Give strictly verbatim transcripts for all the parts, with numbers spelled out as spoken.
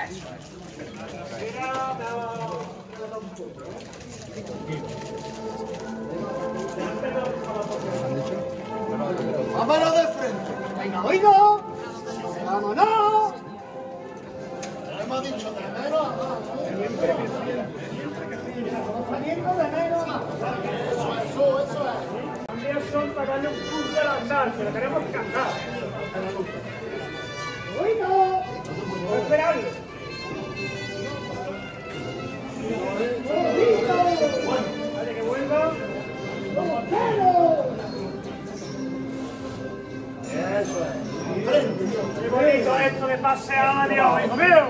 ¡Vámonos de frente! ¡Venga, oigo! ¡Vámonos! Hemos dicho de menos a más. Saliendo de menos a más. Eso, eso, eso es. También son para darle un punto al andar, que lo tenemos que cantar. ¡Oigo! Voy a esperarlo. Vale, que vuelva. Eso es. Frente, Dios. Qué bonito esto de pasear a Dios, hijo mío.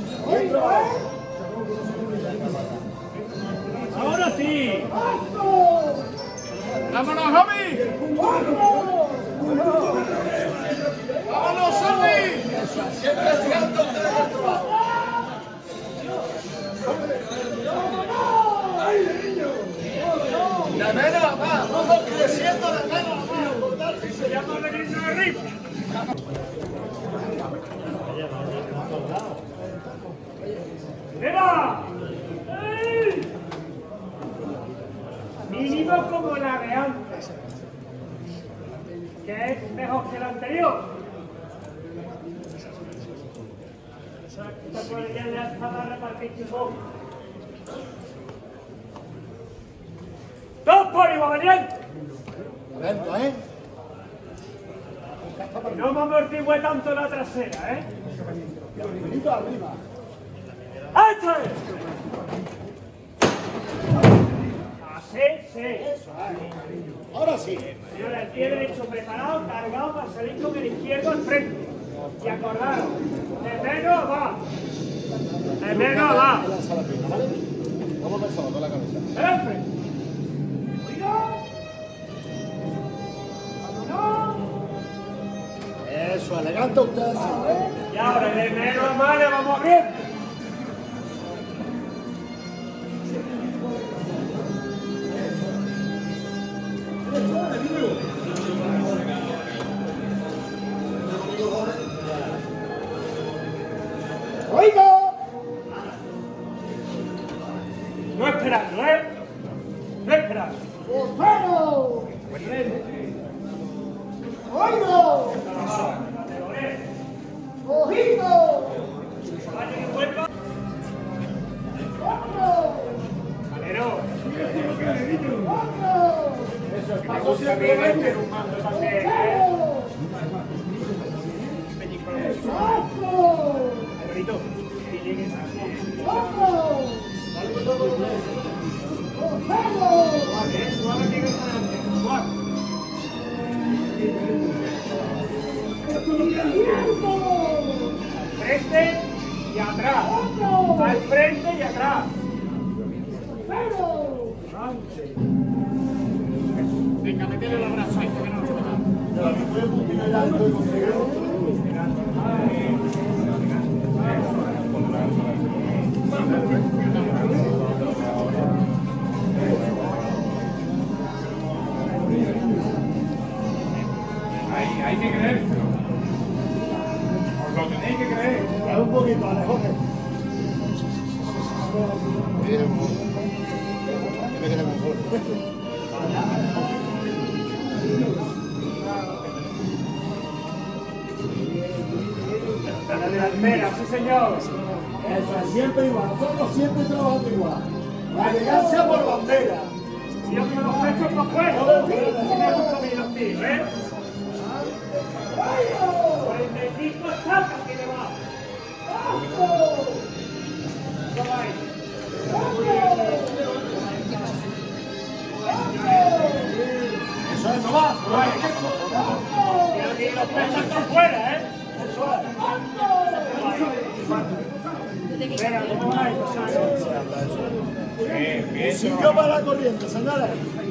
Ahora sí. ¡Vámonos, Javi! ¡Vámonos, Javi! Siempre llegando usted de nuestro lado. De menos a más. Vamos creciendo de menos a más. Se llama Benito de Rico. ¡Mira! ¡Ey! Mínimo como la de antes, que es mejor que la anterior. Esta cuadrilla ya estaba repartiendo un poco. ¡Dos por igual, valiente! Lento, ¿eh? No me amortigüe tanto la trasera, ¿eh? Benito arriba. ¡Esto es! Así, sí. Ahora sí. Señora, el pie derecho preparado, cargado para salir con el izquierdo al frente. Y acordaros, de menos va. De menos va. Lanza la pierna, ¿vale? Vamos a ver solo con la cabeza. ¡Jefe! ¡Cuidado! ¡Vámonos! Eso, elegante usted. Sí. Y ahora, de menos a más, le vamos abriendo. ¡Oigo! No esperando, ¿eh? No esperando. ¡Espero! ¡Oigo! ¡Ojido! Vale, que vuelva. ¡Otro! Valero. ¡Otro! Eso es paso siempre vende un mando de papel, ¿eh? ¡Otro! Alberito, que llegues aquí. ¡Otro! Vale, suave que llegues adelante. Suave. Al frente y atrás. Al frente y atrás. Venga, métele el abrazo a este que no nos toca. Hay, hay que creérselo. Os lo tenéis que creer. Es un poquito, Alejote. Me queda mejor. A la delantera, sí señor. Eso es siempre igual. Nosotros siempre trabajando igual. La elegancia por bandera. Siempre los pechos para afuera. Y me gustan bien los tiros, ¿eh? cuarenta y cinco estacas tiene más. ¿Cómo hay? Eso es, no va. No va. Y los pechos para afuera, ¿eh? Espera, ¿cómo va esto? Bien, bien. Sitio para la corriente, señores.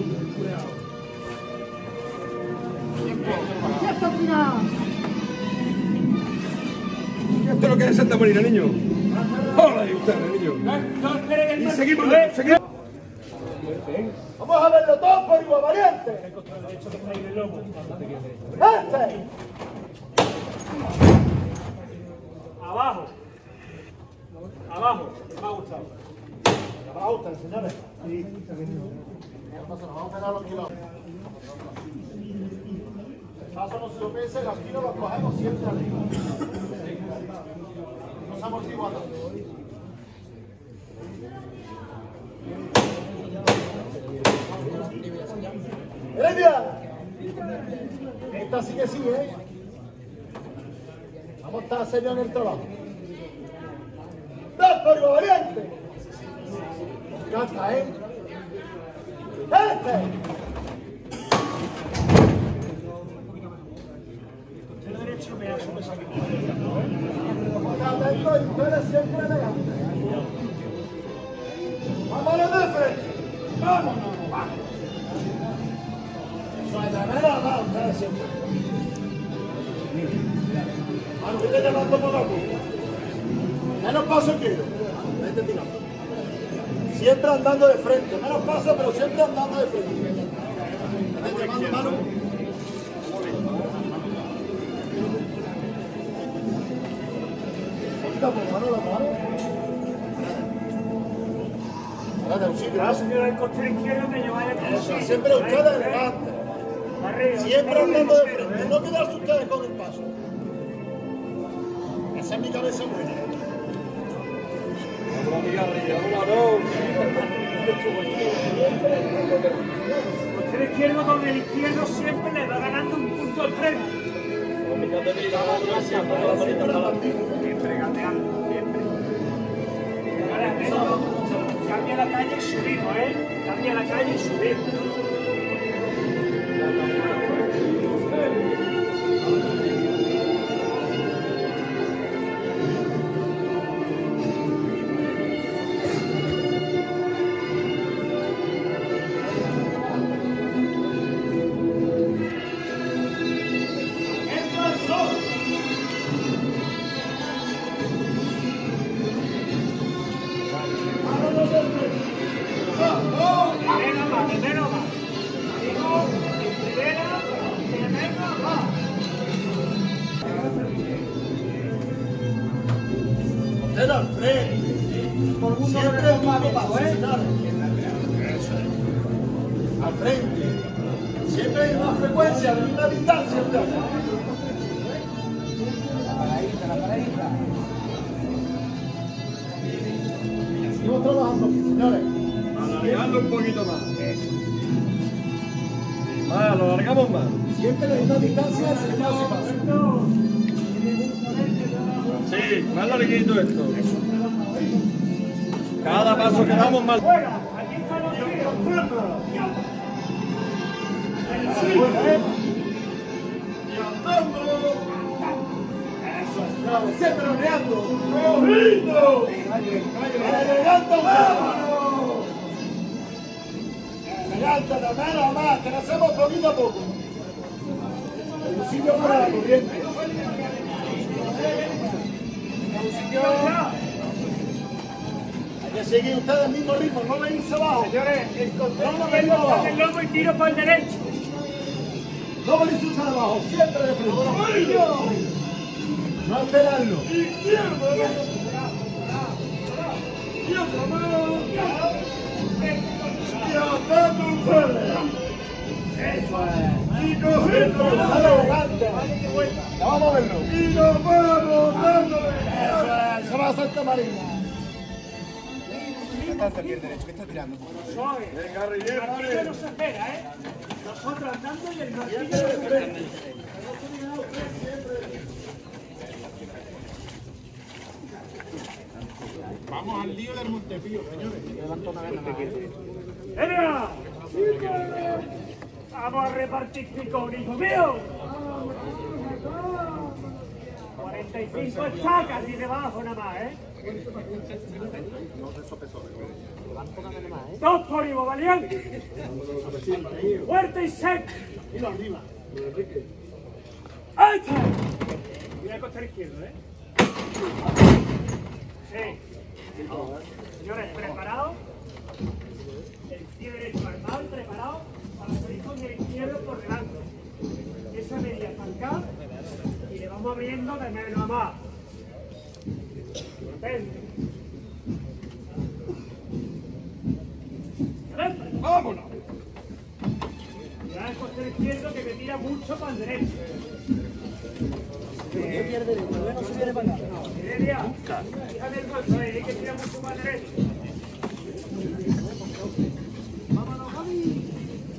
Ya está tirado. Esto es lo que es Santa Marina, niño. Hola, y ustedes, niño. Y seguimos, seguimos. Vamos a verlo todo por igual valiente. Este. Abajo. Abajo, me ha gustado. ¿Me va a gustar, señores? Sí. No pasa, nos vamos a pegar los kilómetros. El paso no se lo pese, los kilos los cogemos siempre arriba. No se amortigua tanto. ¡Heredia! Esta sí que sigue, ¿eh? Vamos a estar serios en el trabajo. ¡Dos por igual, valiente! Ya está, ¿eh? ¡Este! El derecho me ha sobresalido. Está dentro y tú eres siempre elegante. ¡Vámonos de frente! ¡Vámonos! Eso es de manera, va, ustedes siempre. Manu, vete llamando por la punta. Menos paso quiero. Vete tirando. Siempre andando de frente. Menos paso, pero siempre andando de frente. Vete llamando, Manu. Quita por mano la mano. Espérate, auxilio. La señora del costero izquierdo me lleva a Eso, siempre ustedes elegantes. Siempre andando de frente. No quedarse ustedes con el paso. Esa es mi cabeza buena. El costero izquierdo con el izquierdo siempre le va ganando un punto al frente. Siempre gateando, siempre. Ahora es menos. Cambia la calle y subimos, ¿eh? Cambia la calle y subimos. Usted al frente. Siempre el mismo paso, ¿eh? Al frente. Siempre hay una frecuencia, de una distancia. La paradita, la paradita. Seguimos trabajando, señores. Alargando un poquito más. Más, lo alargamos más. Siempre hay una distancia entre paso y paso. Sí, más larguito esto. Cada paso que damos más. Fuera, aquí están los tiros. Y andando. Eso es, bravo, siempre oreando. ¡Corriendo! ¡Elegante, vámonos! Elegante, de menos más, que lo hacemos poquito a poco. El sitio para la corriente. Hay que seguir ustedes el mismo ritmo, no venirse abajo. Señores, el No costero me izquierdo vengo está abajo. en el lomo y tiro para el derecho. No venirse ustedes abajo, siempre de frente. No esperarlo. Eso es. Y cogiendo. Ya vamos a verlo. Y nos vamos dándole. Eso es. Se va a Santa Marina. ¿Qué tanto aquí el derecho? ¿Qué está tirando? Suave. El martillo no se espera, ¿eh? Nosotros andando y el martillo no se espera. Vamos al lío del Montepío, señores. Levanto una vez nada más. ¡Venga! ¡Vamos a repartir pico, hijo mío! cuarenta y cinco estacas y debajo nada más, ¿eh? Dos por Ivo, valiente. Fuerte y seco. Mira arriba. ¡Ahí está! Mira el costero izquierdo, ¿eh? Sí. Señores, preparados. El pie derecho armado y preparado para salir con el izquierdo por delante. Esa media zancada y le vamos abriendo de menos a más. Potente. mucho para el derecho. Pierde derecho, no se viene para acá. Mireia, fíjate el golpe, hay que tirar mucho para el derecho. Vámonos, Javi.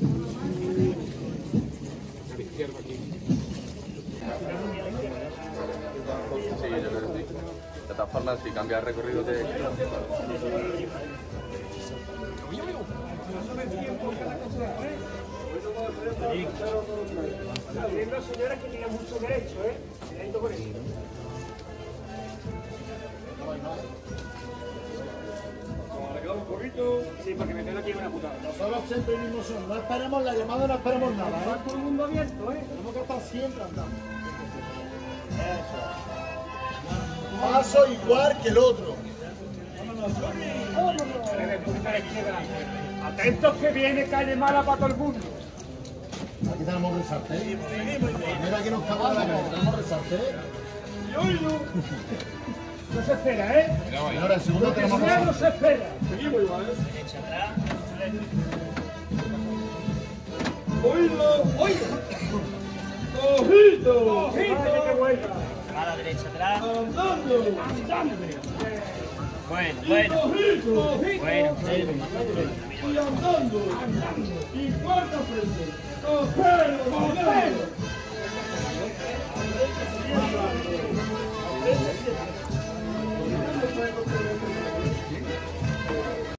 A la izquierda aquí. Sí, yo creo que sí. De todas formas, si cambia el recorrido de... Está viendo, señora, que tiene mucho derecho, ¿eh? Cuidadito con eso. un poquito. Sí, porque me tengo aquí una putada. Nosotros siempre mismos son. No esperemos la llamada, no esperemos nada, Está ¿eh? todo el mundo abierto, ¿eh? Tenemos que estar siempre andando. Eso. Paso igual que el otro. Atentos que viene calle mala para todo el mundo. Aquí tenemos resalté. Mira que nos acaba la calle. Tenemos resalté. No se espera, ¿eh? Y ahora el segundo tenemos Ya no resalté. se espera. Seguimos igual, ¿eh? ¡Oído! ¡Oído! ¡Ojito! Ojito que vuelva. A la derecha atrás. ¡Andando! Bueno, bueno. ¡Ojito! Bueno, bueno. Y andando. Y cuarta frente. ¡Cojero! ¡Cojero! Thank you.